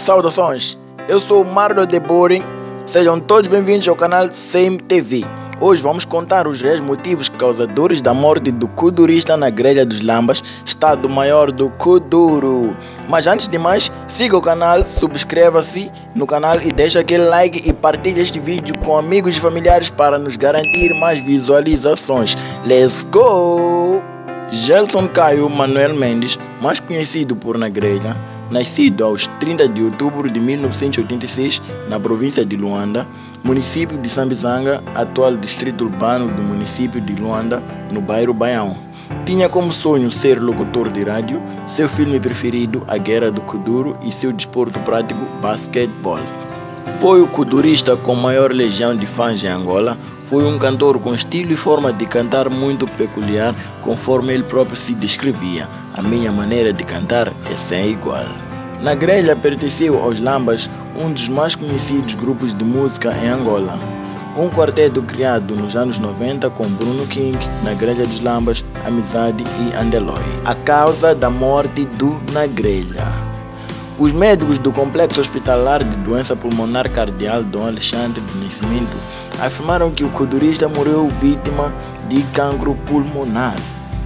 Saudações, eu sou o Marlo de Boring, sejam todos bem-vindos ao canal CMTV. Hoje vamos contar os reais motivos causadores da morte do kudurista na Grelha dos Lambas, Estado Maior do Kuduro. Mas antes de mais, siga o canal, subscreva-se no canal e deixe aquele like e partilhe este vídeo com amigos e familiares para nos garantir mais visualizações. Let's go! Gelson Caio Manuel Mendes, mais conhecido por Na Grelha, nascido aos 30 de outubro de 1986 na província de Luanda, município de Sambizanga, atual distrito urbano do município de Luanda, no bairro Baião. Tinha como sonho ser locutor de rádio, seu filme preferido, A Guerra do Kuduro, e seu desporto prático, basquetebol. Foi o kudurista com maior legião de fãs em Angola. Foi um cantor com estilo e forma de cantar muito peculiar, conforme ele próprio se descrevia. A minha maneira de cantar é sem igual. Na Grelha pertenceu aos Lambas, um dos mais conhecidos grupos de música em Angola. Um quarteto criado nos anos 90 com Bruno King, Na Grelha dos Lambas, Amizade e Andeloy. A causa da morte do Na Grelha. Os médicos do Complexo Hospitalar de Doença Pulmonar Cardial Dom Alexandre do Nascimento afirmaram que o kudurista morreu vítima de cancro pulmonar.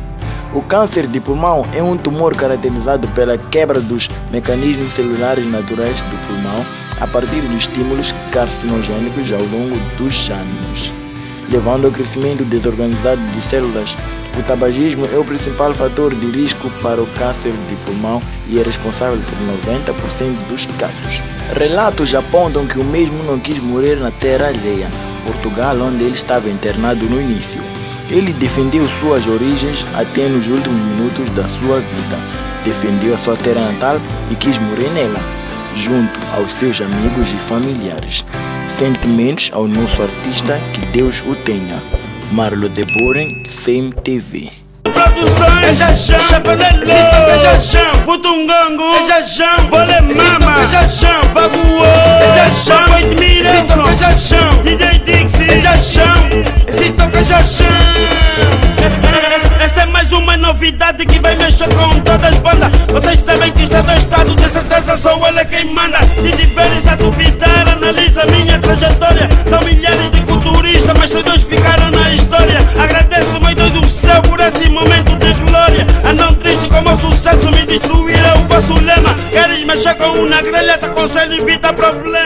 O câncer de pulmão é um tumor caracterizado pela quebra dos mecanismos celulares naturais do pulmão a partir de estímulos carcinogênicos ao longo dos anos, levando ao crescimento desorganizado de células. O tabagismo é o principal fator de risco para o câncer de pulmão e é responsável por 90% dos casos. Relatos apontam que o mesmo não quis morrer na terra alheia, Portugal, onde ele estava internado no início. Ele defendeu suas origens até nos últimos minutos da sua vida. Defendeu a sua terra natal e quis morrer nela, junto aos seus amigos e familiares. Sentimentos ao nosso artista, que Deus o tenha. Marlo de Boring, CMTV. Produções é Jajão, Chapanelo, é Jajão, Putungango, é Jajão, Bole Mama, é Jajão, Babuô, é Jajão, Papai de Mirelson, é Jajão, DJ Dixie, é Jajão, esse toca é Jajão. Essa é mais uma novidade que vai mexer com todas as bandas. Vocês sabem que está do estado, de certeza sou ele quem manda. Se tiveres a duvidar, analisa minha trajetória. São milhares de culturistas, mas todos ficaram na história. Agradeço, meu Deus do céu, por esse momento de glória. Andam triste como o sucesso me destruirá o vosso lema. Queres mexer com uma grelha, te aconselho, evita problema.